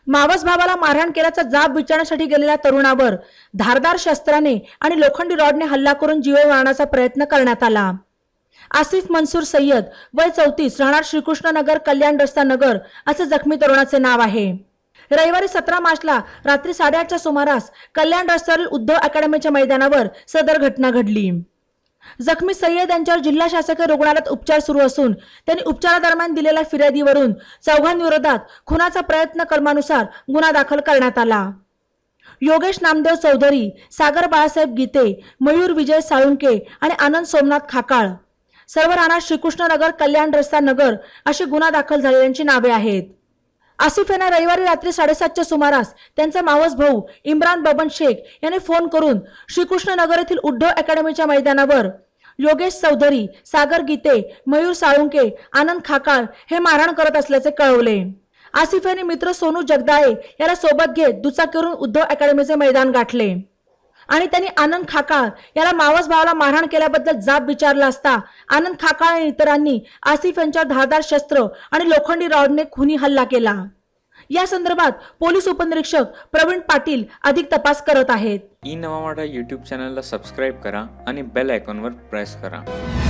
मावस भावाला मारहाण केल्याचा जाब विचारण्यासाठी गेलेल्या तरुणावर धारदार शस्त्राने आणि लोखंडी रॉडने हल्ला करून जीवे मारण्याचा प्रयत्न करण्यात आला। आसिफ मंसूर सय्यद वय 34 राहणार श्रीकृष्णनगर कल्याण रस्ता नगर असे जखमी तरुणाचे नाव आहे। रविवारी 17 मार्चला रात्री 8:30च्या सुमारास कल्याण रस्त्यावरील उद्धव अकॅडमीच्या मैदानावर सदर घटना घडली। जखमी सय्यद यांच्यावर जिल्हा शासकीय रुग्णालयात उपचार सुरू असून त्यांनी उपचारादरम्यान दिलेल्या फिर्यादीवरून चौघांविरोधात खुनाचा प्रयत्न कलमानुसार गुन्हा दाखल करण्यात आला। योगेश नामदेव चौधरी, सागर बाळासाहेब गीते, मयूर विजय साळुंके आणि आनंद सोमनाथ खाकाळ सर्व राहणार श्रीकृष्णनगर कल्याण रस्ता नगर अशी गुन्हा दाखल झालेल्यांची नावे आहेत। आसिफ यांना रविवारी रात्री 7:30च्या सुमारास त्यांचा मावस भाऊ इम्रान बबन शेख याने फोन करून श्रीकृष्णनगर येथील उद्धव अकॅडमीच्या मैदानावर योगेश चौधरी, सागर गीते, मयूर साळुंके, आनंद खाकाळ हे मारहाण करत असल्याचे कळवले। आसिफ यांनी मित्र सोनू जगदाळे याला सोबत घेत दुचाकीवरून उद्धव अकॅडमीचे मैदान गाठले आणि त्यांनी आनंद खाकाळ याला मावस भावाला मारहाण केल्याबद्दल जाब विचारला असता आनंद खाकाळ आणि इतरांनी आसिफ यांच्यावर धारदार शस्त्र आणि लोखंडी रॉडने खुनी हल्ला केला। या संदर्भात पोलीस उपनिरीक्षक प्रवीण पाटील अधिक तपास करत आहेत। ई नवा मराठा YouTube चॅनलला सबस्क्राइब करा आणि बेल आयकॉनवर प्रेस करा।